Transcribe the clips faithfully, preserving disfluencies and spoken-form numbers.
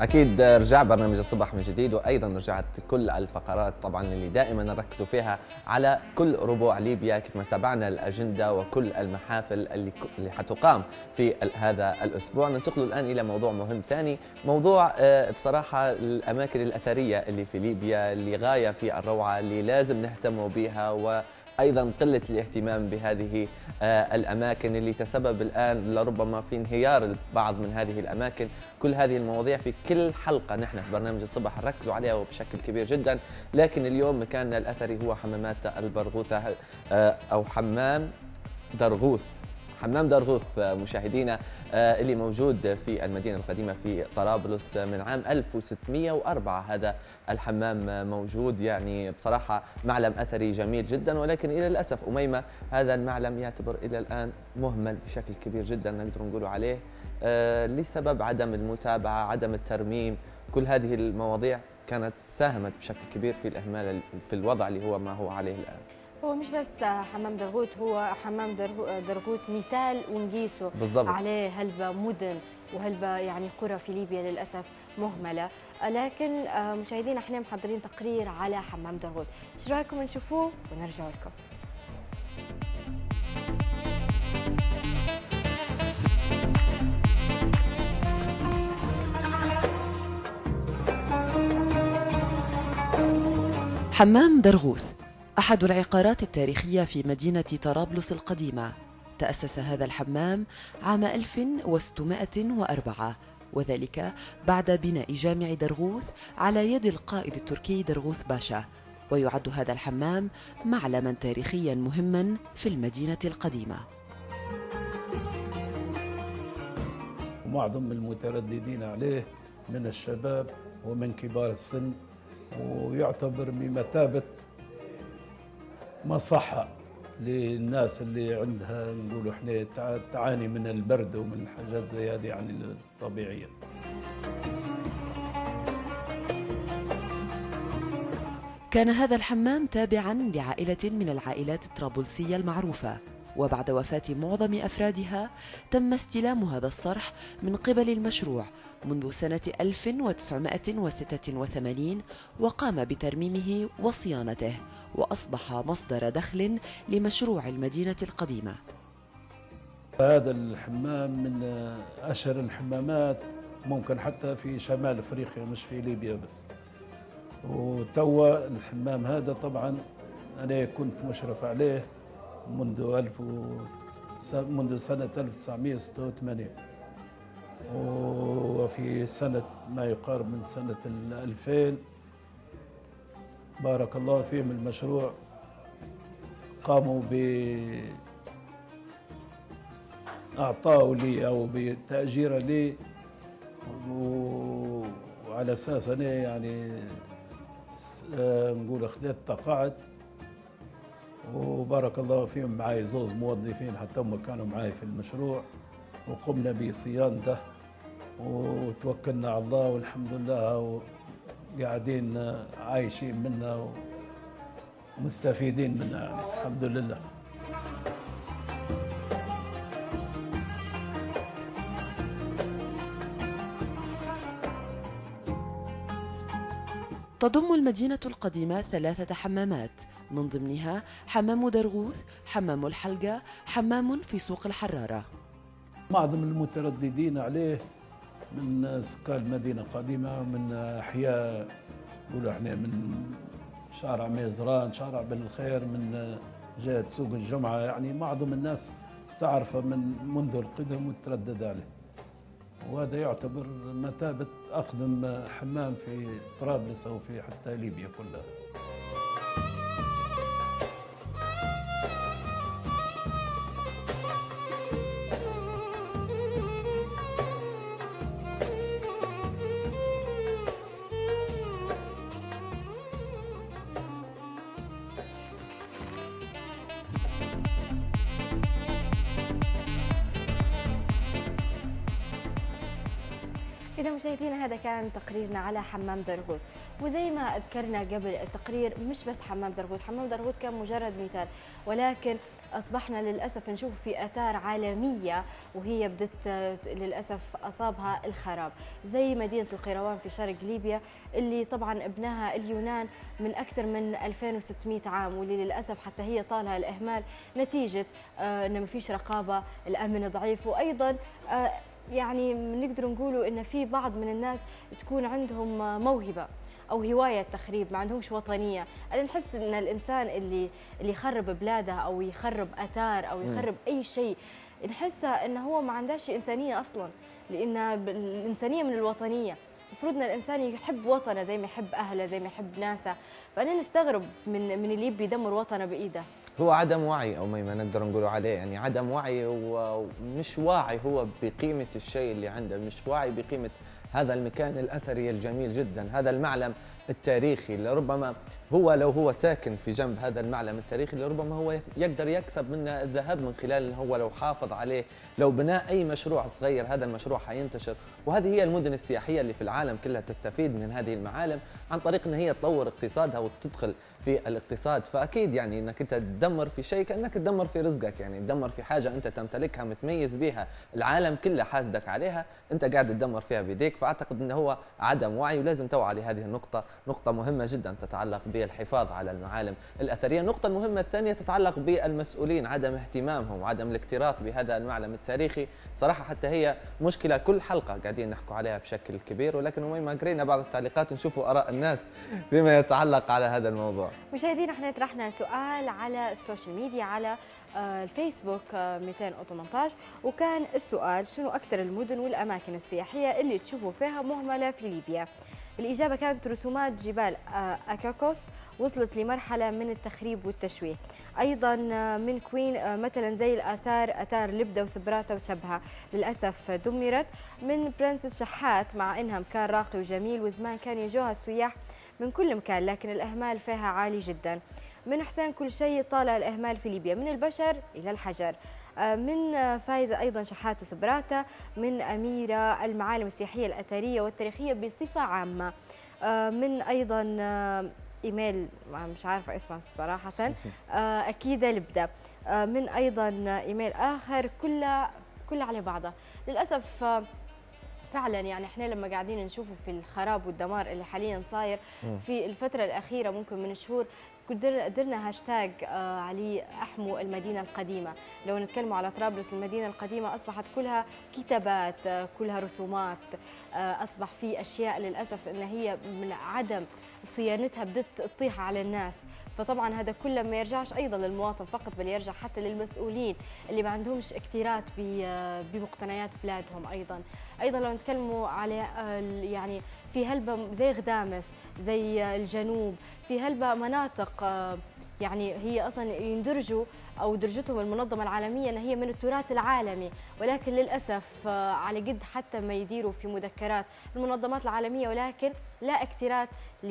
أكيد رجع برنامج الصبح من جديد، وأيضا رجعت كل الفقرات طبعا اللي دائما نركزوا فيها على كل ربوع ليبيا، كيف ما تابعنا الأجندة وكل المحافل اللي اللي حتقام في هذا الأسبوع. ننتقل الآن إلى موضوع مهم ثاني، موضوع بصراحة الأماكن الأثرية اللي في ليبيا اللي غاية في الروعة، اللي لازم نهتم بها، و أيضا قلة الاهتمام بهذه الأماكن اللي تسبب الآن لربما في انهيار البعض من هذه الأماكن. كل هذه المواضيع في كل حلقة نحن في برنامج الصبح نركزوا عليها وبشكل كبير جدا، لكن اليوم مكاننا الأثري هو حمامات البرغوثة أو حمام درغوث. حمام درغوث مشاهدينا اللي موجود في المدينة القديمة في طرابلس من عام ألف وستمئة وأربعة. هذا الحمام موجود، يعني بصراحة معلم أثري جميل جدا، ولكن إلى الأسف أميمة هذا المعلم يعتبر إلى الآن مهمل بشكل كبير جدا، نقدر نقول عليه لسبب عدم المتابعة، عدم الترميم. كل هذه المواضيع كانت ساهمت بشكل كبير في الإهمال في الوضع اللي هو ما هو عليه الآن. هو مش بس حمام درغوث، هو حمام درغوث مثال ونقيسه بالضبط عليه هلبة مدن وهلبة يعني قرى في ليبيا للأسف مهملة. لكن مشاهدينا احنا محضرين تقرير على حمام درغوث، ايش رايكم نشوفوه ونرجع لكم؟ حمام درغوث أحد العقارات التاريخية في مدينة طرابلس القديمة. تأسس هذا الحمام عام ألف وستمئة وأربعة، وذلك بعد بناء جامع درغوث على يد القائد التركي درغوث باشا، ويعد هذا الحمام معلما تاريخيا مهما في المدينة القديمة. معظم المترددين عليه من الشباب ومن كبار السن، ويعتبر بمثابة مصحة للناس اللي عندها نقولوا احنا تعاني من البرد ومن حاجات زي هذه يعني الطبيعية. كان هذا الحمام تابعا لعائلة من العائلات الطرابلسية المعروفة، وبعد وفاة معظم أفرادها تم استلام هذا الصرح من قبل المشروع منذ سنة ألف وتسعمئة وستة وثمانين، وقام بترميمه وصيانته، وأصبح مصدر دخل لمشروع المدينة القديمة. هذا الحمام من أشهر الحمامات ممكن حتى في شمال أفريقيا، مش في ليبيا بس. وتوا الحمام هذا طبعا أنا كنت مشرف عليه منذ ألف و... منذ سنة ألف وتسعمئة وستة وثمانين، وفي سنة ما يقارب من سنة الألفين بارك الله فيهم المشروع قاموا ب أعطاه لي أو بتأجير لي، وعلى أساس أنا يعني نقول أخذت تقاعد، وبارك الله فيهم معي زوز موظفين حتى هم كانوا معي في المشروع، وقمنا بصيانته وتوكلنا على الله والحمد لله، وقاعدين عايشين منها ومستفيدين منها يعني الحمد لله. تضم المدينة القديمة ثلاثة حمامات، من ضمنها حمام درغوث، حمام الحلقة، حمام في سوق الحرارة. معظم المترددين عليه من سكان المدينة القديمة، من أحياء نقولوا احنا من شارع ميزران، شارع بن الخير، من جهة سوق الجمعة، يعني معظم الناس تعرفه من منذ القدم وتردد عليه. وهذا يعتبر مثابة أقدم حمام في طرابلس أو في حتى ليبيا كلها. إذا مشاهدينا هذا كان تقريرنا على حمام درغوث. وزي ما ذكرنا قبل التقرير مش بس حمام درغوت، حمام درغوت كان مجرد مثال، ولكن أصبحنا للأسف نشوف في آثار عالمية وهي بدت للأسف أصابها الخراب، زي مدينة القيروان في شرق ليبيا اللي طبعا ابناها اليونان من أكثر من ألفين وستمئة عام، واللي للأسف حتى هي طالها الإهمال نتيجة آه أنه ما فيش رقابة، الأمن ضعيف، وأيضا آه يعني نقدر نقولوا أن في بعض من الناس تكون عندهم موهبة او هوايه تخريب، ما عندهمش وطنيه. انا نحس ان الانسان اللي اللي يخرب بلاده او يخرب اثار او يخرب م. اي شيء، نحس انه هو ما عندهاش انسانيه اصلا، لان الانسانيه من الوطنيه. المفروض ان الانسان يحب وطنه زي ما يحب اهله، زي ما يحب ناسه. فانا نستغرب من من اللي يبي يدمر وطنه بايده. هو عدم وعي او ما نقدر نقولوا عليه، يعني عدم وعي، ومش واعي هو بقيمه الشيء اللي عنده، مش واعي بقيمه هذا المكان الأثري الجميل جدا، هذا المعلم التاريخي اللي ربما هو لو هو ساكن في جنب هذا المعلم التاريخي لربما هو يقدر يكسب منه الذهب من خلال هو لو حافظ عليه، لو بناء أي مشروع صغير هذا المشروع حينتشر. وهذه هي المدن السياحية اللي في العالم كلها تستفيد من هذه المعالم عن طريق أن هي تطور اقتصادها وتدخل في الاقتصاد. فأكيد يعني أنك أنت تدمر في شيء كأنك تدمر في رزقك، يعني تدمر في حاجة أنت تمتلكها متميز بها، العالم كله حاسدك عليها، أنت قاعد تدمر فيها بيديك. فأعتقد أنه هو عدم وعي، ولازم توعى لهذه النقطة، نقطة مهمة جدا تتعلق بالحفاظ على المعالم الأثرية. النقطة المهمة الثانية تتعلق بالمسؤولين، عدم اهتمامهم وعدم الاكتراث بهذا المعلم التاريخي. صراحة حتى هي مشكلة كل حلقة قاعدين نحكوا عليها بشكل كبير، ولكن وين ما قرينا بعض التعليقات نشوفوا آراء الناس فيما يتعلق على هذا الموضوع. مشاهدينا احنا طرحنا سؤال على السوشيال ميديا على الفيسبوك مئتين وثمانية عشر، وكان السؤال شنو أكثر المدن والأماكن السياحية اللي تشوفوا فيها مهملة في ليبيا؟ الإجابة كانت رسومات جبال أكاكوس وصلت لمرحلة من التخريب والتشويه، أيضا من كوين مثلا زي الآثار، آثار لبدة وسبراتة وسبها للأسف دمرت، من برنسس شحات مع إنها مكان راقي وجميل وزمان كان يجوها السياح من كل مكان لكن الإهمال فيها عالي جدا، من حسين كل شيء طالع الإهمال في ليبيا من البشر إلى الحجر، من فايزة أيضا شحات وسبراتة، من أميرة المعالم السياحية الأثرية والتاريخية بصفة عامة، من أيضا إيميل مش عارفة اسمها صراحة أكيد لبدة، من أيضا إيميل آخر كلها كلها على بعضها. للأسف فعلا يعني احنا لما قاعدين نشوفه في الخراب والدمار اللي حاليا صاير في الفترة الأخيرة ممكن من شهور قدرنا هاشتاج عليه احموا المدينه القديمه. لو نتكلم على طرابلس المدينه القديمه اصبحت كلها كتابات، كلها رسومات، اصبح في اشياء للاسف ان هي من عدم صيانتها بدت تطيح على الناس. فطبعا هذا كله ما يرجعش ايضا للمواطن فقط بل يرجع حتى للمسؤولين اللي ما عندهمش اكتراث بمقتنيات بلادهم. ايضا ايضا لو نتكلموا على يعني في هلبة زي غدامس زي الجنوب، في هلبة مناطق يعني هي اصلا يندرجوا او درجتهم المنظمه العالميه ان هي من التراث العالمي، ولكن للاسف على قد حتى ما يديروا في مذكرات المنظمات العالميه ولكن لا اكتراث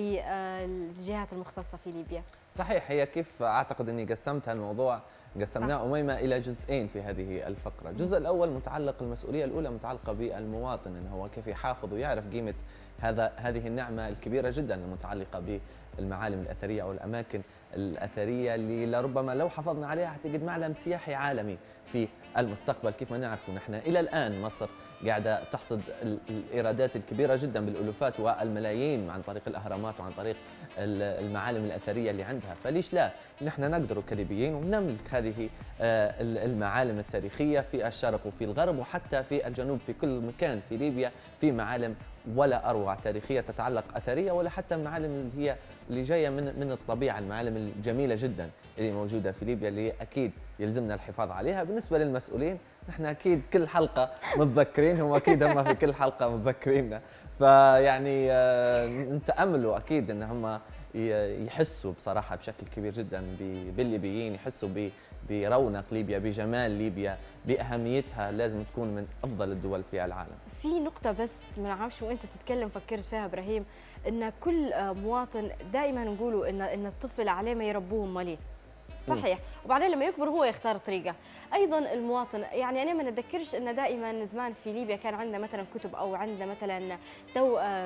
للجهات المختصه في ليبيا. صحيح، هي كيف اعتقد اني قسمت الموضوع قسمناه أميمة إلى جزئين في هذه الفقرة. الجزء الأول متعلق، المسؤولية الأولى متعلقة بالمواطن، أنه هو كيف يحافظ ويعرف قيمة هذا هذه النعمة الكبيرة جدا المتعلقة بالمعالم الأثرية أو الأماكن الأثرية اللي لربما لو حافظنا عليها اعتقد معلم سياحي عالمي في المستقبل. كيف ما نعرف نحن إلى الآن مصر قاعدة تحصد الإيرادات الكبيرة جدا بالألوفات والملايين عن طريق الأهرامات وعن طريق المعالم الأثرية اللي عندها، فليش لا نحن نقدر كليبيين ونملك هذه المعالم التاريخية في الشرق وفي الغرب وحتى في الجنوب. في كل مكان في ليبيا في معالم ولا أروع تاريخية تتعلق أثرية، ولا حتى المعالم اللي هي اللي جاية من من الطبيعة، المعالم الجميلة جدا اللي موجودة في ليبيا اللي أكيد يلزمنا الحفاظ عليها. بالنسبة للمسؤولين نحن أكيد كل حلقة متذكرينهم وأكيد هم في كل حلقة متذكريننا، فيعني نتأملوا أكيد أن هم يحسوا بصراحة بشكل كبير جدا بالليبيين، يحسوا برونق ليبيا، بجمال ليبيا، بأهميتها، لازم تكون من أفضل الدول في العالم. في نقطة بس ما نعرفش وأنت تتكلم فكرت فيها إبراهيم، إن كل مواطن دائما نقولوا إن إن الطفل عليه ما يربوه ماليه. صحيح، وبعدين لما يكبر هو يختار طريقه. ايضا المواطن يعني انا ما نتذكرش ان دائما زمان في ليبيا كان عندنا مثلا كتب او عندنا مثلا تو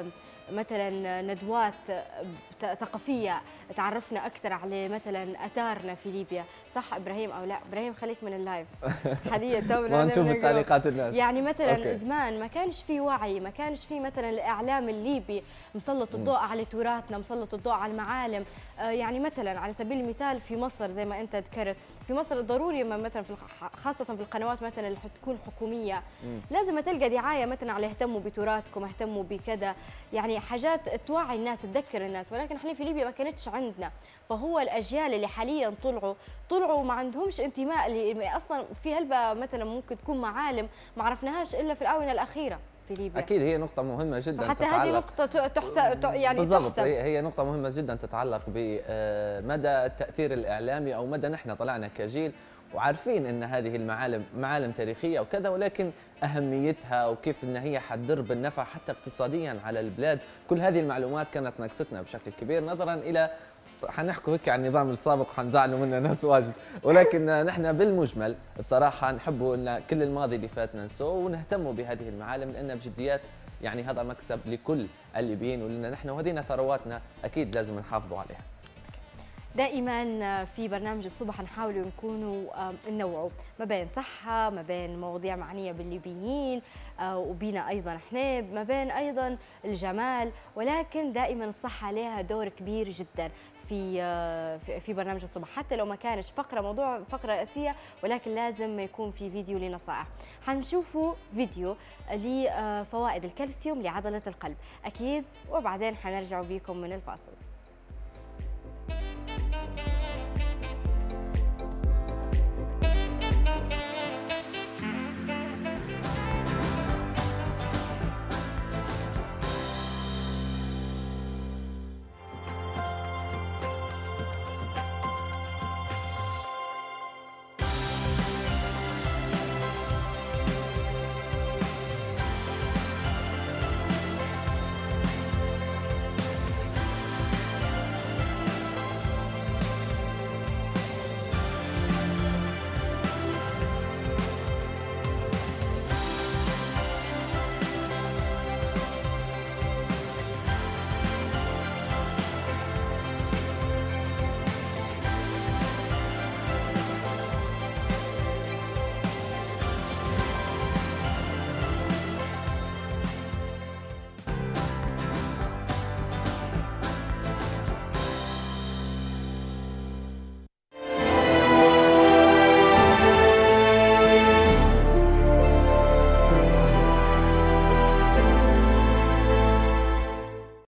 مثلا ندوات ثقافيه تعرفنا اكثر على مثلا اثارنا في ليبيا، صح ابراهيم او لا؟ ابراهيم خليك من اللايف حاليا تونا ما نشوف تعليقات الناس. يعني مثلا أوكي. زمان ما كانش في وعي، ما كانش في مثلا الاعلام الليبي مسلط الضوء على تراثنا، مسلط الضوء على المعالم. آه يعني مثلا على سبيل المثال في مصر زي ما انت ذكرت، في مصر ضروري مثلا في خاصه في القنوات مثلا اللي حتكون حكوميه مم. لازم تلقى دعايه مثلا على اهتموا بتراثكم، اهتموا بكذا، يعني حاجات توعي الناس تذكر الناس، ولكن احنا في ليبيا ما كانتش عندنا. فهو الاجيال اللي حاليا طلعوا طلعوا ما عندهمش انتماء، اللي اصلا في هلبة مثلا ممكن تكون معالم ما عرفناهاش الا في الاونه الاخيره في ليبيا. اكيد هي نقطه مهمه جدا حتى هذه نقطه تحسب يعني بالضبط تحسب. هي نقطه مهمه جدا تتعلق بمدى التاثير الاعلامي او مدى نحن طلعنا كجيل وعارفين ان هذه المعالم معالم تاريخيه وكذا، ولكن اهميتها وكيف ان هي حتضر بالنفع حتى اقتصاديا على البلاد، كل هذه المعلومات كانت ناقصتنا بشكل كبير نظرا الى حنحكوا هيك عن النظام السابق حنزعلوا منا ناس واجد، ولكن نحن بالمجمل بصراحه نحبوا ان كل الماضي اللي فات ننسوه ونهتموا بهذه المعالم لانها بجديات يعني هذا مكسب لكل الليبيين ولنا نحن، وهذه ثرواتنا اكيد لازم نحافظوا عليها. دائما في برنامج الصبح نحاول نكونوا ننوعوا ما بين صحة، ما بين مواضيع معنية بالليبيين وبينا أيضا احنا، ما بين أيضا الجمال، ولكن دائما الصحة لها دور كبير جدا في في برنامج الصبح، حتى لو ما كانش فقرة موضوع فقرة رئيسية، ولكن لازم يكون في فيديو لنصائح. حنشوفوا فيديو لفوائد الكالسيوم لعضلة القلب أكيد، وبعدين حنرجع بيكم من الفاصل.